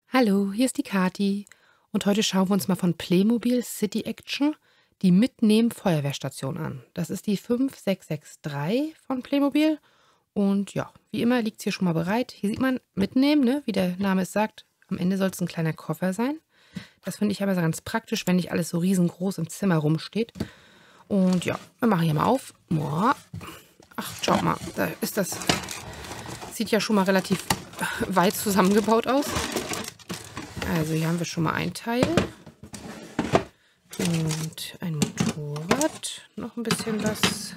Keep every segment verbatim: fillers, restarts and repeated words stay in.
Hallo, hier ist die Kati und heute schauen wir uns mal von Playmobil City Action die Mitnehmen-Feuerwehrstation an. Das ist die fünf sechs sechs drei von Playmobil und ja, wie immer liegt es hier schon mal bereit. Hier sieht man mitnehmen, ne? Wie der Name es sagt. Am Ende soll es ein kleiner Koffer sein. Das finde ich aber ganz praktisch, wenn nicht alles so riesengroß im Zimmer rumsteht. Und ja, wir machen hier mal auf. Boah. Ach, schaut mal, da ist das. Sieht ja schon mal relativ weit zusammengebaut aus. Also hier haben wir schon mal ein Teil und ein Motorrad, noch ein bisschen was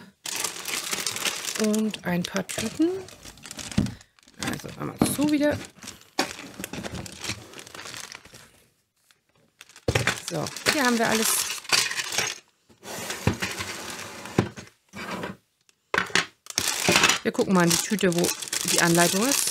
und ein paar Tüten. Also einmal zu wieder. So, hier haben wir alles. Wir gucken mal in die Tüte, wo die Anleitung ist.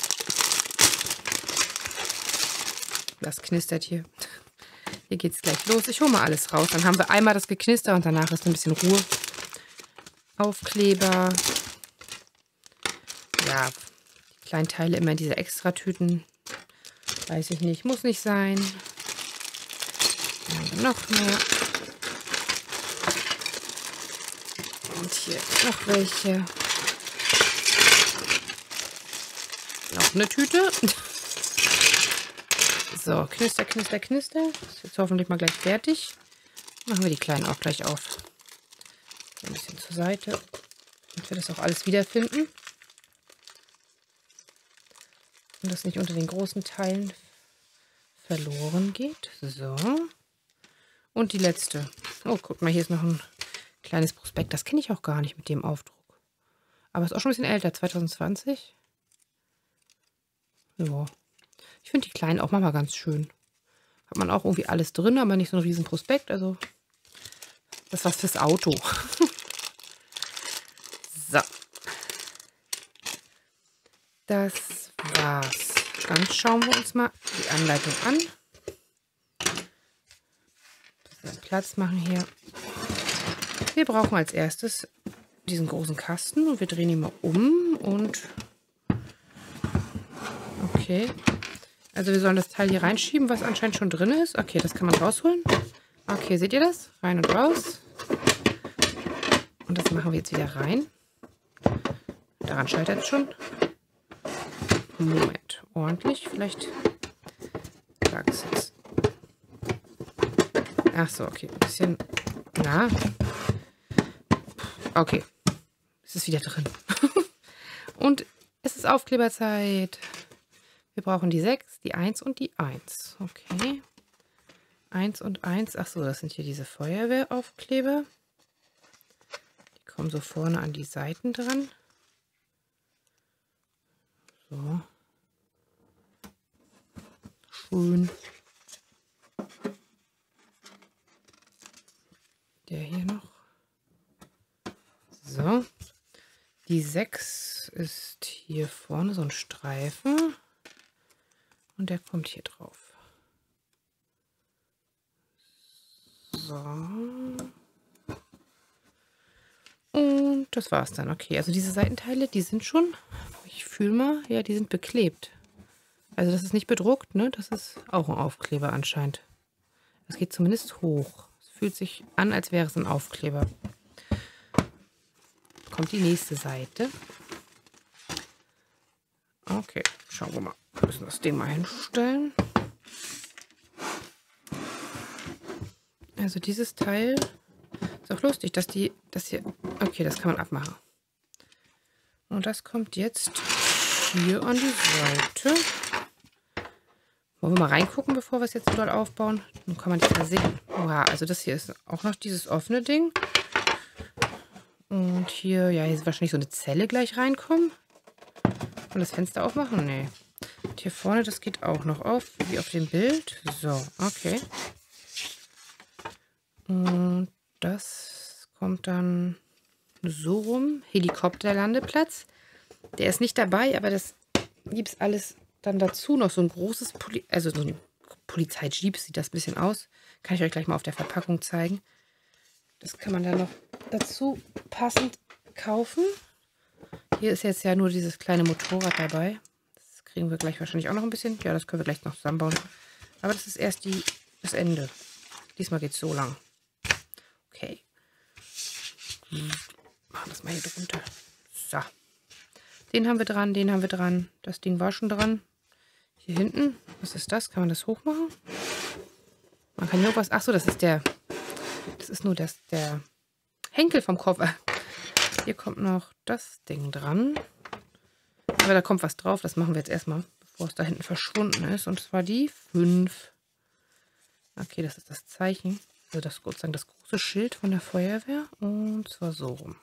Das knistert hier. Hier geht es gleich los. Ich hole mal alles raus. Dann haben wir einmal das Geknister und danach ist ein bisschen Ruhe. Aufkleber. Ja, die kleinen Teile immer in diese Extratüten. Weiß ich nicht. Muss nicht sein. Dann haben wir noch mehr. Und hier noch welche. Noch eine Tüte. So, knister, knister, knister. Ist jetzt hoffentlich mal gleich fertig. Machen wir die kleinen auch gleich auf. Ein bisschen zur Seite, damit wir das auch alles wiederfinden. Und das nicht unter den großen Teilen verloren geht. So. Und die letzte. Oh, guck mal, hier ist noch ein kleines Prospekt. Das kenne ich auch gar nicht mit dem Aufdruck. Aber ist auch schon ein bisschen älter, zwanzig zwanzig. Ja. Ich finde die kleinen auch manchmal ganz schön. Hat man auch irgendwie alles drin, aber nicht so ein riesen Prospekt. Also das ist was fürs Auto. So. Das war's. Dann schauen wir uns mal die Anleitung an. Bisschen Platz machen hier. Wir brauchen als erstes diesen großen Kasten und wir drehen ihn mal um und okay. Also wir sollen das Teil hier reinschieben, was anscheinend schon drin ist. Okay, das kann man rausholen. Okay, seht ihr das? Rein und raus. Und das machen wir jetzt wieder rein. Daran scheitert es schon. Moment, ordentlich. Vielleicht lag es jetzt. Ach so, okay. Ein bisschen. Na. Okay. Es ist wieder drin. Und es ist Aufkleberzeit. Wir brauchen die sechs, die eins und die eins. Okay. eins und eins. Ach so, das sind hier diese Feuerwehraufkleber. Die kommen so vorne an die Seiten dran. So. Schön. Der hier noch. So. Die sechs ist hier vorne so ein Streifen. Und der kommt hier drauf. So. Und das war's dann. Okay, also diese Seitenteile, die sind schon, ich fühle mal, ja, die sind beklebt. Also das ist nicht bedruckt, ne? Das ist auch ein Aufkleber anscheinend. Das geht zumindest hoch. Es fühlt sich an, als wäre es ein Aufkleber. Kommt die nächste Seite. Okay, schauen wir mal. Wir müssen das Ding mal hinstellen. Also dieses Teil ist auch lustig, dass die, das hier, okay, das kann man abmachen. Und das kommt jetzt hier an die Seite. Wollen wir mal reingucken, bevor wir es jetzt dort aufbauen? Dann kann man das mal sehen. Wow, also das hier ist auch noch dieses offene Ding. Und hier, ja, hier ist wahrscheinlich so eine Zelle gleich reinkommen. Und das Fenster aufmachen? Nee. Und hier vorne, das geht auch noch auf, wie auf dem Bild. So, okay. Und das kommt dann so rum. Helikopterlandeplatz. Der ist nicht dabei, aber das gibt es alles dann dazu. Noch so ein großes, Poli also so ein Polizei-Jeep sieht das ein bisschen aus. Kann ich euch gleich mal auf der Verpackung zeigen. Das kann man dann noch dazu passend kaufen. Hier ist jetzt ja nur dieses kleine Motorrad dabei. Das kriegen wir gleich wahrscheinlich auch noch ein bisschen. Ja, das können wir gleich noch zusammenbauen. Aber das ist erst die, das Ende. Diesmal geht es so lang. Okay. Machen das mal hier drunter. So. Den haben wir dran, den haben wir dran. Das Ding war schon dran. Hier hinten, was ist das? Kann man das hochmachen? Man kann hier was. Achso, das ist der. Das ist nur das, der Henkel vom Koffer. Hier kommt noch das Ding dran. Aber da kommt was drauf. Das machen wir jetzt erstmal, bevor es da hinten verschwunden ist. Und zwar die fünf. Okay, das ist das Zeichen. Also das sozusagen das große Schild von der Feuerwehr. Und zwar so rum.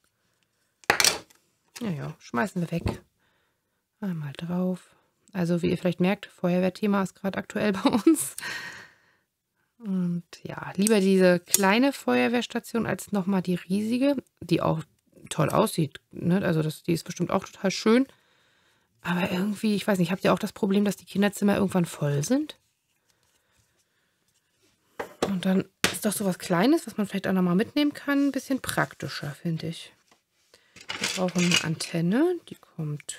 Ja, ja, schmeißen wir weg. Einmal drauf. Also wie ihr vielleicht merkt, Feuerwehrthema ist gerade aktuell bei uns. Und ja, lieber diese kleine Feuerwehrstation als nochmal die riesige, die auch toll aussieht. Ne? Also das, die ist bestimmt auch total schön. Aber irgendwie, ich weiß nicht, habt ihr auch das Problem, dass die Kinderzimmer irgendwann voll sind? Und dann ist doch so was Kleines, was man vielleicht auch nochmal mitnehmen kann, ein bisschen praktischer, finde ich. Wir brauchen eine Antenne, die kommt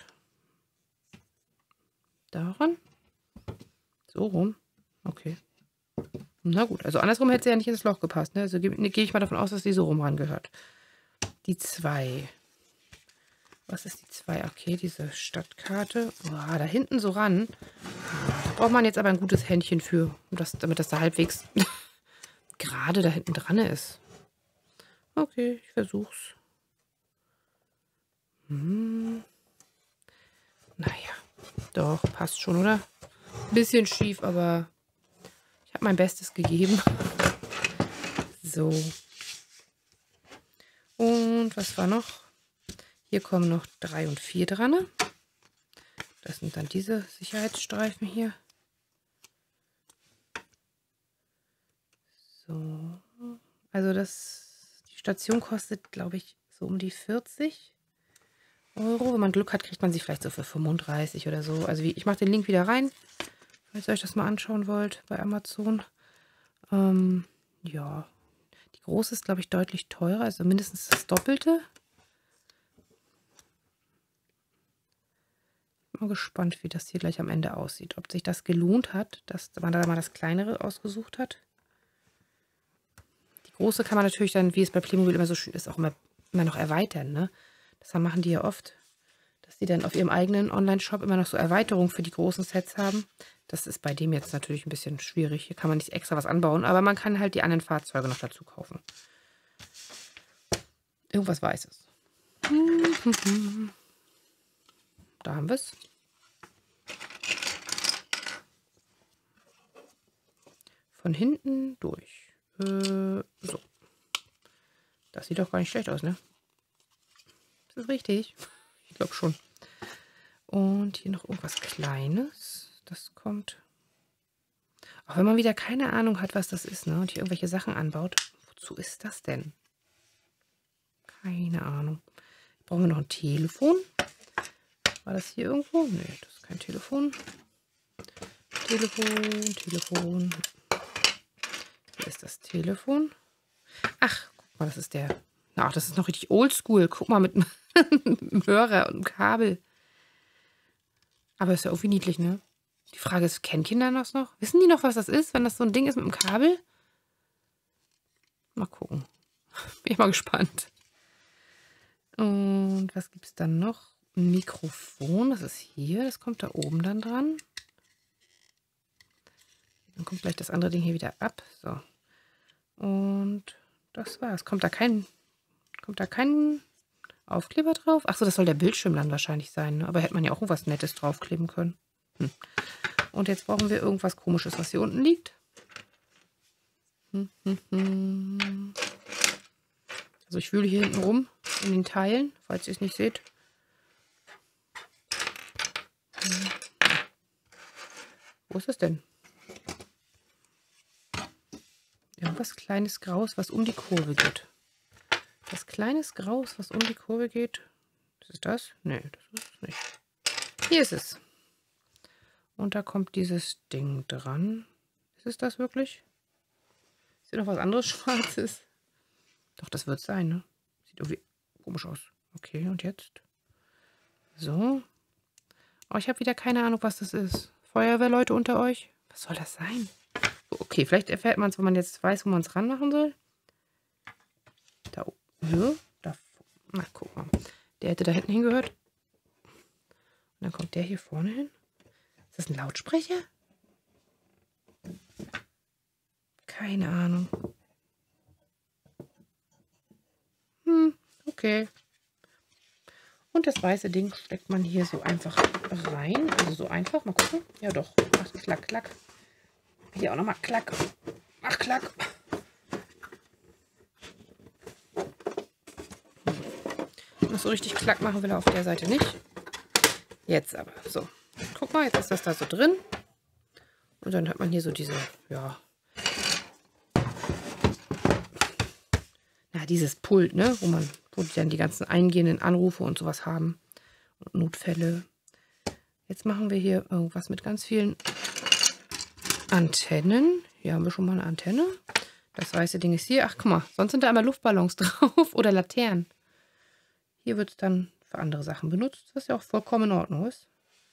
daran. So rum. Okay. Na gut, also andersrum hätte sie ja nicht ins Loch gepasst. Ne? Also gehe geh ich mal davon aus, dass die so rum rangehört. Die zwei. Was ist die zwei? Okay, diese Stadtkarte. Oh, da hinten so ran. Da braucht man jetzt aber ein gutes Händchen für, das, damit das da halbwegs gerade da hinten dran ist. Okay, ich versuch's. Hm. Naja, doch, passt schon, oder? Bisschen schief, aber ich habe mein Bestes gegeben. So. Und was war noch? Hier kommen noch drei und vier dran. Das sind dann diese Sicherheitsstreifen hier. So. Also das, die Station kostet, glaube ich, so um die vierzig Euro. Wenn man Glück hat, kriegt man sie vielleicht so für fünfunddreißig oder so. Also wie, ich mache den Link wieder rein, falls ihr euch das mal anschauen wollt bei Amazon. Ähm, ja, die große ist, glaube ich, deutlich teurer, also mindestens das Doppelte. Mal gespannt, wie das hier gleich am Ende aussieht. Ob sich das gelohnt hat, dass man da mal das kleinere ausgesucht hat. Die große kann man natürlich dann, wie es bei Playmobil immer so schön ist, auch immer, immer noch erweitern. Ne? Das machen die ja oft, dass die dann auf ihrem eigenen Online-Shop immer noch so Erweiterungen für die großen Sets haben. Das ist bei dem jetzt natürlich ein bisschen schwierig. Hier kann man nicht extra was anbauen, aber man kann halt die anderen Fahrzeuge noch dazu kaufen. Irgendwas Weißes. Da haben wir es. Von hinten durch. Äh, so. Das sieht doch gar nicht schlecht aus, ne? Ist das richtig? Ich glaube schon. Und hier noch irgendwas Kleines. Das kommt. Auch wenn man wieder keine Ahnung hat, was das ist, ne? Und hier irgendwelche Sachen anbaut. Wozu ist das denn? Keine Ahnung. Brauchen wir noch ein Telefon? War das hier irgendwo? Nee, das ist kein Telefon. Telefon, Telefon. Hier ist das Telefon. Ach, guck mal, das ist der. Ach, das ist noch richtig oldschool. Guck mal, mit einem Hörer und einem Kabel. Aber ist ja irgendwie niedlich, ne? Die Frage ist, kennen Kinder das noch? Wissen die noch, was das ist, wenn das so ein Ding ist mit einem Kabel? Mal gucken. Bin ich mal gespannt. Und was gibt es dann noch? Ein Mikrofon, das ist hier. Das kommt da oben dann dran. Dann kommt gleich das andere Ding hier wieder ab. So. Und das war's. Kommt da kein, kommt da kein Aufkleber drauf? Achso, das soll der Bildschirm dann wahrscheinlich sein. Ne? Aber hätte man ja auch irgendwas Nettes draufkleben können. Hm. Und jetzt brauchen wir irgendwas Komisches, was hier unten liegt. Hm, hm, hm. Also ich wühle hier hinten rum in den Teilen, falls ihr es nicht seht. Hm. Wo ist es denn? Irgendwas kleines Graues, was um die Kurve geht. Das kleines Graues, was um die Kurve geht. Was ist das? Nee, das ist es nicht. Hier ist es. Und da kommt dieses Ding dran. Ist es das wirklich? Ist hier noch was anderes Schwarzes? Doch, das wird es sein, ne? Sieht irgendwie komisch aus. Okay, und jetzt? So. Oh, ich habe wieder keine Ahnung, was das ist. Feuerwehrleute unter euch? Was soll das sein? Okay, vielleicht erfährt man es, wenn man jetzt weiß, wo man es ranmachen soll. Da oben. Ja, da. Na, guck mal. Der hätte da hinten hingehört. Und dann kommt der hier vorne hin. Ist das ein Lautsprecher? Keine Ahnung. Hm, okay. Und das weiße Ding steckt man hier so einfach rein. Also so einfach. Mal gucken. Ja doch. Macht klack, klack. Hier auch nochmal klack. Ach, klack. Noch so richtig klack machen will er auf der Seite nicht. Jetzt aber. So. Guck mal, jetzt ist das da so drin. Und dann hat man hier so diese, ja. Ja, dieses Pult, ne? Wo man, wo die dann die ganzen eingehenden Anrufe und sowas haben. Und Notfälle. Jetzt machen wir hier irgendwas mit ganz vielen Antennen. Hier haben wir schon mal eine Antenne. Das weiße Ding ist hier. Ach, guck mal, sonst sind da einmal Luftballons drauf oder Laternen. Hier wird es dann für andere Sachen benutzt, was ja auch vollkommen in Ordnung ist.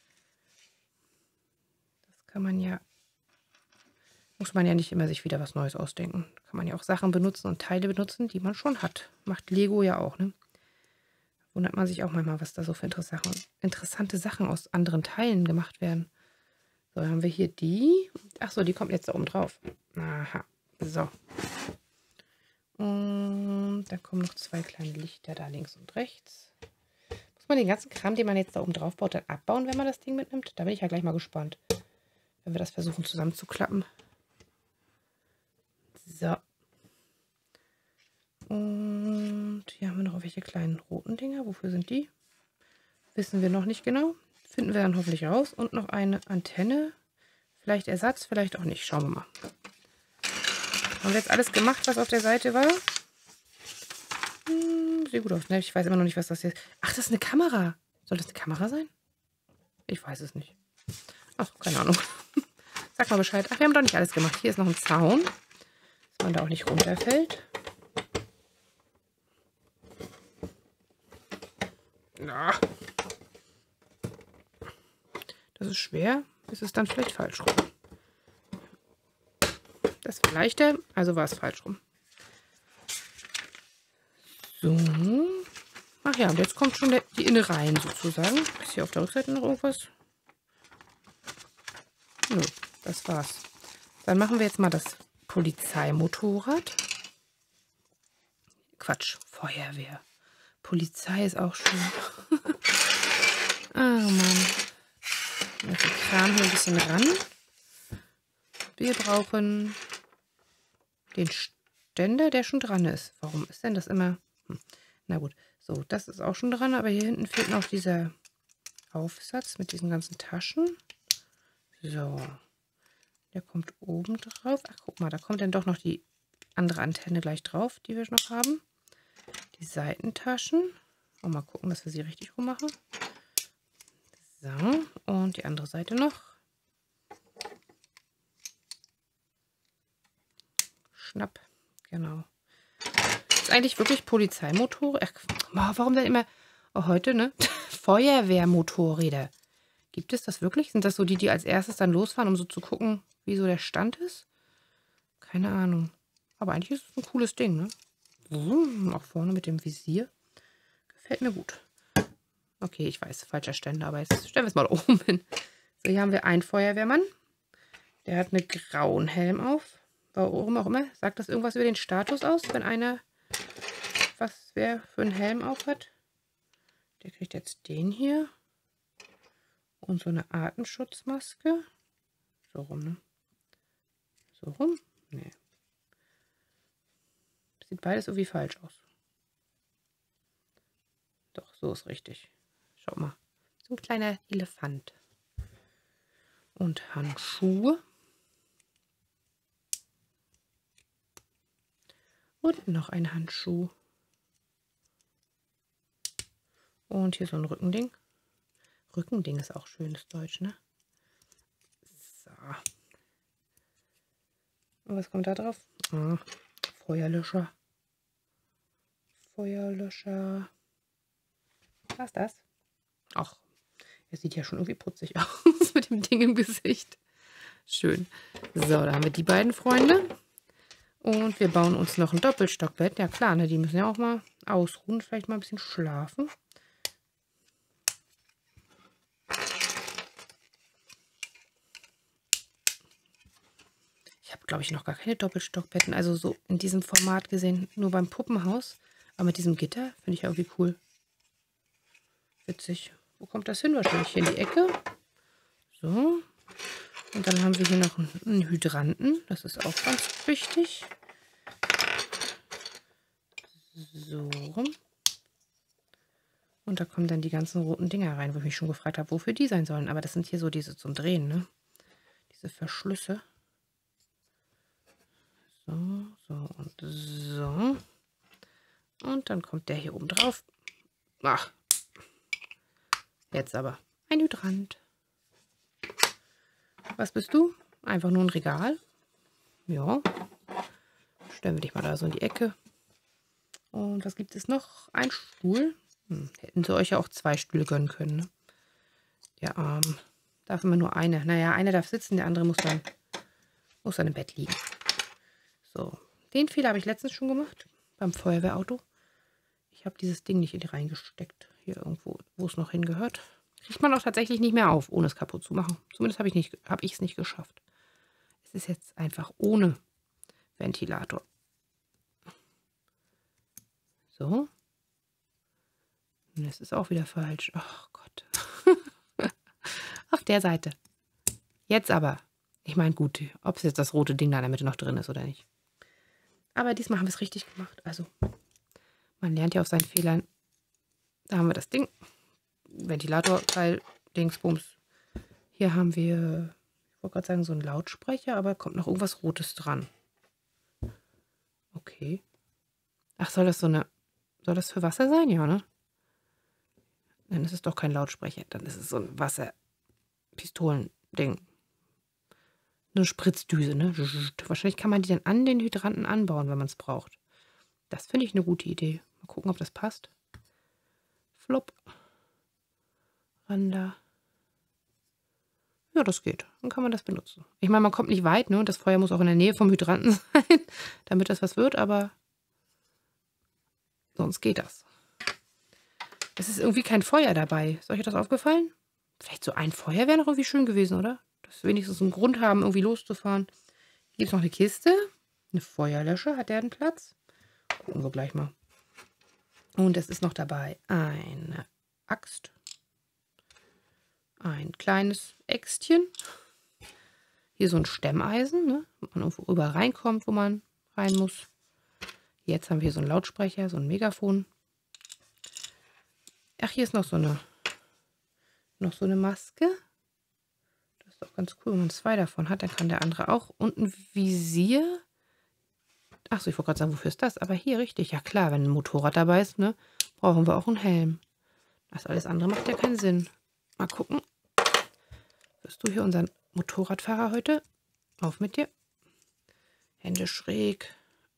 Das kann man ja, muss man ja nicht immer sich wieder was Neues ausdenken. Kann man ja auch Sachen benutzen und Teile benutzen, die man schon hat. Macht Lego ja auch, ne? Wundert man sich auch manchmal, was da so für interessante Sachen aus anderen Teilen gemacht werden. So, dann haben wir hier die. Ach so, die kommt jetzt da oben drauf. Aha, so. Und dann kommen noch zwei kleine Lichter da links und rechts. Muss man den ganzen Kram, den man jetzt da oben drauf baut, dann abbauen, wenn man das Ding mitnimmt? Da bin ich ja gleich mal gespannt, wenn wir das versuchen zusammenzuklappen. So. Und hier haben wir noch welche kleinen roten Dinger. Wofür sind die? Wissen wir noch nicht genau. Finden wir dann hoffentlich raus. Und noch eine Antenne. Vielleicht Ersatz, vielleicht auch nicht. Schauen wir mal. Haben wir jetzt alles gemacht, was auf der Seite war? Hm, sieht gut aus. Ne? Ich weiß immer noch nicht, was das hier ist. Ach, das ist eine Kamera. Soll das eine Kamera sein? Ich weiß es nicht. Ach, keine Ahnung. Sag mal Bescheid. Ach, wir haben doch nicht alles gemacht. Hier ist noch ein Zaun, dass man da auch nicht runterfällt. Na. Das ist schwer. Ist es dann vielleicht falsch rum? Das war leichter, also war es falsch rum. So. Ach ja, und jetzt kommt schon der, die Innereien sozusagen. Ist hier auf der Rückseite noch irgendwas? Nö, das war's. Dann machen wir jetzt mal das Polizeimotorrad. Quatsch, Feuerwehr. Polizei ist auch schön. Ah, Mann. Also Kram hier ein bisschen ran. Wir brauchen den Ständer, der schon dran ist. Warum ist denn das immer? Hm. Na gut, so, das ist auch schon dran, aber hier hinten fehlt noch dieser Aufsatz mit diesen ganzen Taschen. So, der kommt oben drauf. Ach, guck mal, da kommt dann doch noch die andere Antenne gleich drauf, die wir noch haben. Die Seitentaschen. Und mal gucken, dass wir sie richtig rummachen. So, und die andere Seite noch. Schnapp, genau. Das ist eigentlich wirklich Polizeimotor. Ach, warum denn immer oh, heute, ne? Feuerwehrmotorräder. Gibt es das wirklich? Sind das so die, die als erstes dann losfahren, um so zu gucken, wie so der Stand ist? Keine Ahnung. Aber eigentlich ist es ein cooles Ding, ne? Auch vorne mit dem Visier. Gefällt mir gut. Okay, ich weiß, falscher Ständer, aber jetzt stellen wir es mal oben hin. So, hier haben wir einen Feuerwehrmann. Der hat einen grauen Helm auf. Warum auch immer. Sagt das irgendwas über den Status aus, wenn einer was wer für einen Helm auf hat? Der kriegt jetzt den hier. Und so eine Atemschutzmaske. So rum, ne? So rum? Nee. Sieht beides irgendwie falsch aus. Doch, so ist richtig. Schau mal. So ein kleiner Elefant. Und Handschuhe. Und noch ein Handschuh. Und hier so ein Rückending. Rückending ist auch schönes Deutsch, ne? So. Und was kommt da drauf? Ah, Feuerlöscher. Feuerlöscher. Was ist das? Ach, Der sieht ja schon irgendwie putzig aus mit dem Ding im Gesicht. Schön. So, da haben wir die beiden Freunde. Und wir bauen uns noch ein Doppelstockbett. Ja klar, ne, die müssen ja auch mal ausruhen, vielleicht mal ein bisschen schlafen. Ich habe, glaube ich, noch gar keine Doppelstockbetten. Also so in diesem Format gesehen, nur beim Puppenhaus. Aber mit diesem Gitter finde ich ja irgendwie cool. Witzig. Wo kommt das hin? Wahrscheinlich hier in die Ecke. So. Und dann haben wir hier noch einen Hydranten. Das ist auch ganz wichtig. So rum. Und da kommen dann die ganzen roten Dinger rein, wo ich mich schon gefragt habe, wofür die sein sollen. Aber das sind hier so diese zum Drehen, ne? Diese Verschlüsse. So, so und so. Und dann kommt der hier oben drauf. Ach. Jetzt aber ein Hydrant. Was bist du? Einfach nur ein Regal. Ja. Stellen wir dich mal da so in die Ecke. Und was gibt es noch? Ein Stuhl. Hm, hätten sie euch ja auch zwei Stühle gönnen können, ne? Der Arm. Darf immer nur eine. Naja, einer darf sitzen, der andere muss dann, muss dann im Bett liegen. So. Den Fehler habe ich letztens schon gemacht. Beim Feuerwehrauto. Ich habe dieses Ding nicht in die reingesteckt. Hier irgendwo, wo es noch hingehört. Kriegt man auch tatsächlich nicht mehr auf, ohne es kaputt zu machen. Zumindest habe ich nicht, habe ich es nicht geschafft. Es ist jetzt einfach ohne Ventilator. So. Und das ist auch wieder falsch. Ach Gott. Auf der Seite. Jetzt aber. Ich meine, gut, ob es jetzt das rote Ding da in der Mitte noch drin ist oder nicht. Aber diesmal haben wir es richtig gemacht. Also, man lernt ja auf seinen Fehlern. Da haben wir das Ding. Ventilatorteil, Dingsbums. Hier haben wir, ich wollte gerade sagen, so einen Lautsprecher, aber kommt noch irgendwas Rotes dran. Okay. Ach, soll das so eine, soll das für Wasser sein? Ja, ne? Dann ist es doch kein Lautsprecher. Dann ist es so ein Wasserpistolending. Eine Spritzdüse, ne? Wahrscheinlich kann man die dann an den Hydranten anbauen, wenn man es braucht. Das finde ich eine gute Idee. Mal gucken, ob das passt. Flop. Ran da. Ja, das geht. Dann kann man das benutzen. Ich meine, man kommt nicht weit, ne? Und das Feuer muss auch in der Nähe vom Hydranten sein, damit das was wird, aber sonst geht das. Es ist irgendwie kein Feuer dabei. Ist euch das aufgefallen? Vielleicht so ein Feuer wäre noch irgendwie schön gewesen, oder? Dass wir wenigstens einen Grund haben, irgendwie loszufahren. Hier gibt es noch eine Kiste. Eine Feuerlöscher. Hat der einen Platz? Gucken wir gleich mal. Und es ist noch dabei eine Axt. Ein kleines Äxtchen. Hier so ein Stemmeisen, ne? Wo man irgendwo rüber reinkommt, wo man rein muss. Jetzt haben wir hier so einen Lautsprecher, so ein Megafon. Ach, hier ist noch so eine, noch so eine Maske. Das ist doch ganz cool, wenn man zwei davon hat. Dann kann der andere auch. Und ein Visier. Ach so, ich wollte gerade sagen, wofür ist das? Aber hier richtig. Ja klar, wenn ein Motorrad dabei ist, ne, brauchen wir auch einen Helm. Das alles andere macht ja keinen Sinn. Mal gucken. Bist du hier unser Motorradfahrer heute? Auf mit dir. Hände schräg.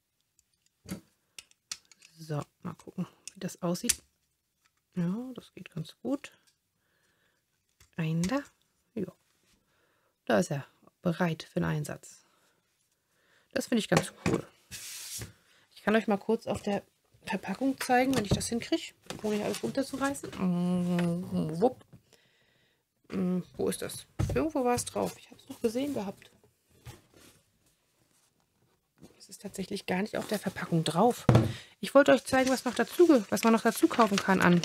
So, mal gucken, wie das aussieht. Ja, das geht ganz gut. Ein da. Ja. Da ist er bereit für den Einsatz. Das finde ich ganz cool. Ich kann euch mal kurz auf der Verpackung zeigen, wenn ich das hinkriege, ohne hier alles runterzureißen. Mm, wupp. Mm, wo ist das? Irgendwo war es drauf. Ich habe es noch gesehen gehabt. Es ist tatsächlich gar nicht auf der Verpackung drauf. Ich wollte euch zeigen, was noch dazu, was man noch dazu kaufen kann an,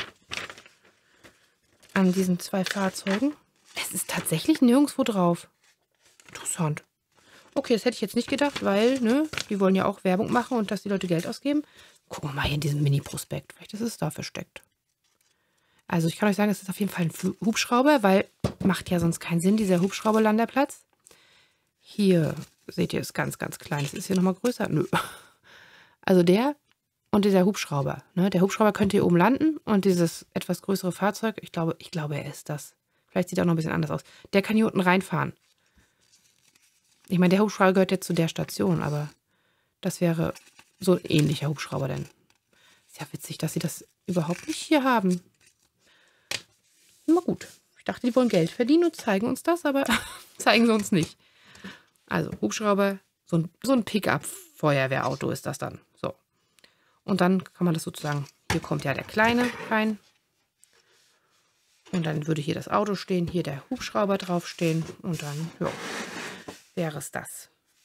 an diesen zwei Fahrzeugen. Es ist tatsächlich nirgendwo drauf. Interessant. Okay, das hätte ich jetzt nicht gedacht, weil, ne, die wollen ja auch Werbung machen und dass die Leute Geld ausgeben. Gucken wir mal hier in diesem Mini-Prospekt. Vielleicht ist es da versteckt. Also ich kann euch sagen, es ist auf jeden Fall ein Fl- Hubschrauber, weil macht ja sonst keinen Sinn, dieser Hubschrauberlanderplatz. Hier seht ihr, ist ganz, ganz klein. Ist hier nochmal größer? Nö. Also der und dieser Hubschrauber. Ne? Der Hubschrauber könnte hier oben landen und dieses etwas größere Fahrzeug, ich glaube, ich glaube, er ist das. Vielleicht sieht er auch noch ein bisschen anders aus. Der kann hier unten reinfahren. Ich meine, der Hubschrauber gehört jetzt zu der Station, aber das wäre so ein ähnlicher Hubschrauber denn. Ist ja witzig, dass sie das überhaupt nicht hier haben. Na gut. Ich dachte, die wollen Geld verdienen und zeigen uns das, aber zeigen sie uns nicht. Also Hubschrauber, so ein, so ein Pickup-Feuerwehrauto ist das dann. So. Und dann kann man das sozusagen, hier kommt ja der Kleine rein. Und dann würde hier das Auto stehen, hier der Hubschrauber draufstehen. Und dann, ja, wäre es das.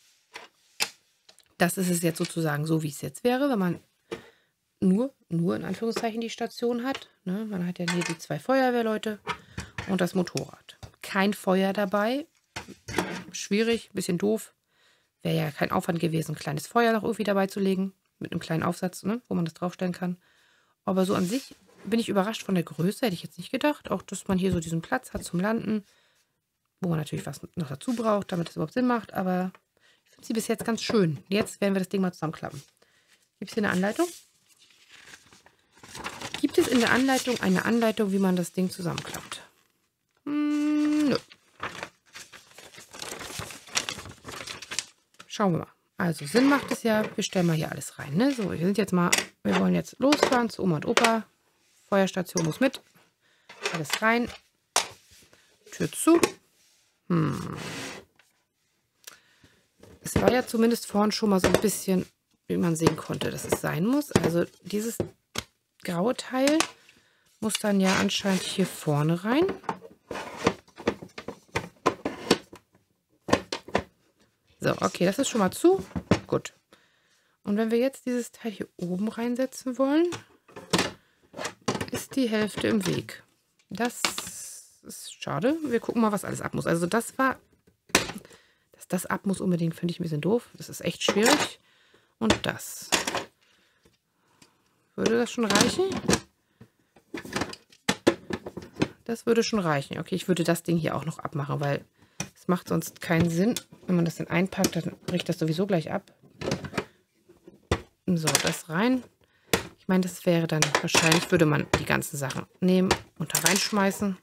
Das ist es jetzt sozusagen so, wie es jetzt wäre, wenn man nur, nur in Anführungszeichen die Station hat. Ne? Man hat ja hier die zwei Feuerwehrleute und das Motorrad. Kein Feuer dabei. Schwierig, bisschen doof. Wäre ja kein Aufwand gewesen, ein kleines Feuer noch irgendwie dabei zu legen. Mit einem kleinen Aufsatz, ne? Wo man das draufstellen kann. Aber so an sich bin ich überrascht von der Größe. Hätte ich jetzt nicht gedacht. Auch, dass man hier so diesen Platz hat zum Landen. Wo man natürlich was noch dazu braucht, damit es überhaupt Sinn macht. Aber ich finde sie bis jetzt ganz schön. Jetzt werden wir das Ding mal zusammenklappen. Gibt es hier eine Anleitung? Gibt es in der Anleitung eine Anleitung, wie man das Ding zusammenklappt? Hm, nö. Schauen wir mal. Also Sinn macht es ja, wir stellen mal hier alles rein. Ne? So, wir sind jetzt mal, wir wollen jetzt losfahren zu Oma und Opa. Feuerstation muss mit. Alles rein. Tür zu. Hm. Es war ja zumindest vorhin schon mal so ein bisschen, wie man sehen konnte, dass es sein muss. Also dieses graue Teil muss dann ja anscheinend hier vorne rein. So, okay, das ist schon mal zu. Gut. Und wenn wir jetzt dieses Teil hier oben reinsetzen wollen, ist die Hälfte im Weg. Das ist schade. Wir gucken mal, was alles ab muss. Also das war, dass das ab muss unbedingt, finde ich ein bisschen doof. Das ist echt schwierig. Und das. Würde das schon reichen? Das würde schon reichen. Okay, ich würde das Ding hier auch noch abmachen, weil es macht sonst keinen Sinn. Wenn man das dann einpackt, dann bricht das sowieso gleich ab. So, das rein. Ich meine, das wäre dann, wahrscheinlich würde man die ganzen Sachen nehmen und da reinschmeißen.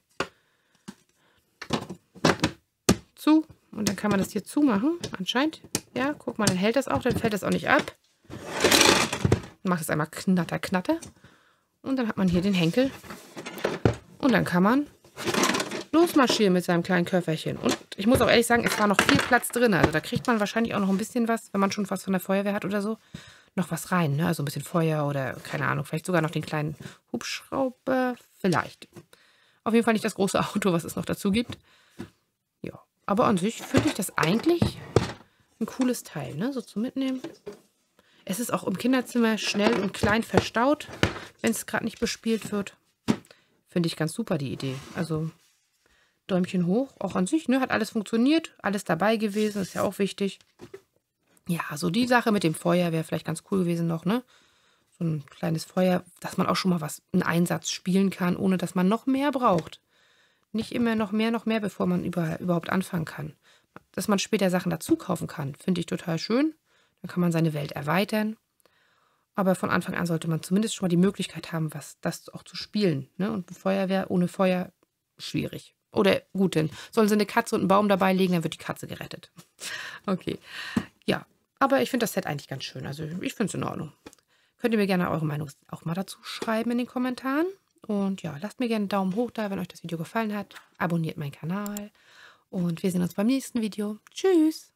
Zu. Und dann kann man das hier zumachen, anscheinend. Ja, guck mal, dann hält das auch, dann fällt das auch nicht ab. Dann macht es einmal knatter, knatter. Und dann hat man hier den Henkel. Und dann kann man losmarschieren mit seinem kleinen Köfferchen. Und ich muss auch ehrlich sagen, es war noch viel Platz drin. Also da kriegt man wahrscheinlich auch noch ein bisschen was, wenn man schon was von der Feuerwehr hat oder so, noch was rein. Ne? Also ein bisschen Feuer oder, keine Ahnung, vielleicht sogar noch den kleinen Hubschrauber. Vielleicht. Auf jeden Fall nicht das große Auto, was es noch dazu gibt. Ja, aber an sich finde ich das eigentlich ein cooles Teil, ne? So zum Mitnehmen. Es ist auch im Kinderzimmer schnell und klein verstaut, wenn es gerade nicht bespielt wird. Finde ich ganz super, die Idee. Also Däumchen hoch, auch an sich, ne? Hat alles funktioniert, alles dabei gewesen, ist ja auch wichtig. Ja, so die Sache mit dem Feuer wäre vielleicht ganz cool gewesen noch, ne? So ein kleines Feuer, dass man auch schon mal was, einen Einsatz spielen kann, ohne dass man noch mehr braucht. Nicht immer noch mehr, noch mehr, bevor man über, überhaupt anfangen kann. Dass man später Sachen dazu kaufen kann, finde ich total schön. Dann kann man seine Welt erweitern. Aber von Anfang an sollte man zumindest schon mal die Möglichkeit haben, was das auch zu spielen. Ne? Und Feuerwehr ohne Feuer, schwierig. Oder gut, dann sollen sie eine Katze und einen Baum dabei legen, dann wird die Katze gerettet. Okay, ja. Aber ich finde das Set eigentlich ganz schön. Also ich finde es in Ordnung. Könnt ihr mir gerne eure Meinung auch mal dazu schreiben in den Kommentaren. Und ja, lasst mir gerne einen Daumen hoch da, wenn euch das Video gefallen hat. Abonniert meinen Kanal. Und wir sehen uns beim nächsten Video. Tschüss!